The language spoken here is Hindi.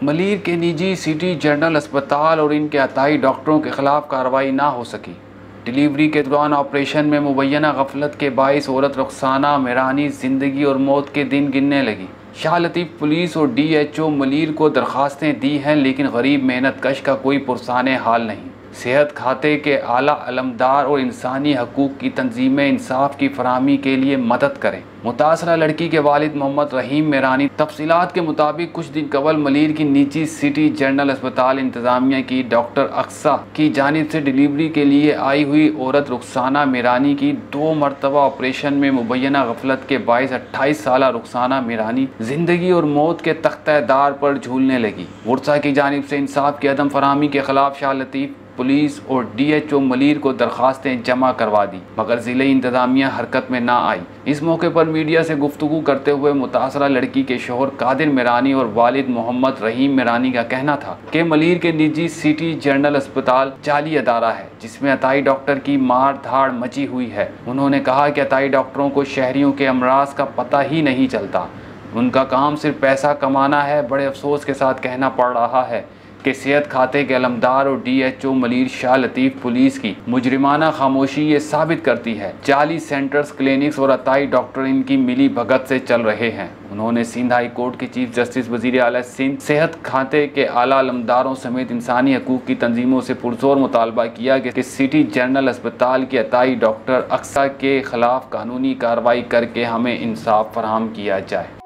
मलीर के निजी सिटी जनरल अस्पताल और इनके अताई डॉक्टरों के खिलाफ कार्रवाई ना हो सकी। डिलीवरी के दौरान ऑपरेशन में मुबैना गफलत के बाइस औरत रुखसाना मेहरानी ज़िंदगी और मौत के दिन गिनने लगी। शाह लतीफ़ पुलिस और DHO मलीर को दरख्वास्तें दी हैं, लेकिन गरीब मेहनत कश का कोई पुरसाने हाल नहीं। सेहत खाते के आला अलमदार और इंसानी हकूक़ की तंजीमें इंसाफ की फराहमी के लिए मदद करें। मुतासरा लड़की के वालिद मोहम्मद रहीम मेहरानी तफसीलात के मुताबिक कुछ दिन कबल मलीर की निजी सिटी जनरल अस्पताल इंतज़ामिया की डॉक्टर अक्सा की जानिब से डिलीवरी के लिए आई हुई औरत रुखसाना मेहरानी की 2 मरतबा ऑपरेशन में मुबैना गफलत के बाइस 28 साला रुखसाना मेहरानी ज़िंदगी और मौत के तख्तेदार पर झूलने लगी। गुरसा की जानिब से इंसाफ की अदम फराहमी के खिलाफ शाह लतीफ़ पुलिस और DHO मलीर को दरख्वास्तें जमा करवा दी, मगर ज़िले इंतज़ामिया हरकत में ना आई। इस मौके पर मीडिया से गुफ्तगू करते हुए मुतासरा लड़की के शोहर कादिर मेहरानी और वालिद मोहम्मद रहीम मेहरानी का कहना था कि मलीर के निजी सिटी जनरल अस्पताल जाली अदारा है जिसमें अताई डॉक्टर की मार धाड़ मची हुई है। उन्होंने कहा कि अताई डॉक्टरों को शहरियों के अमराज का पता ही नहीं चलता, उनका काम सिर्फ पैसा कमाना है। बड़े अफसोस के साथ कहना पड़ रहा है कि सेहत खाते के अलमदार और DHO मलीर शाह लतीफ़ पुलिस की मुजरिमाना खामोशी ये साबित करती है जाली सेंटर्स, क्लिनिक्स और अताई डॉक्टर इनकी मिली भगत से चल रहे हैं। उन्होंने सिंध हाई कोर्ट के चीफ जस्टिस वज़ीर आला सिंध, सेहत खाते के आला अलमदारों समेत इंसानी हकूक़ की तंजीमों से पुरजोर मुतालबा किया कि सिटी जनरल अस्पताल के अताई डॉक्टर अक्सा के खिलाफ कानूनी कार्रवाई करके हमें इंसाफ फराहम किया जाए।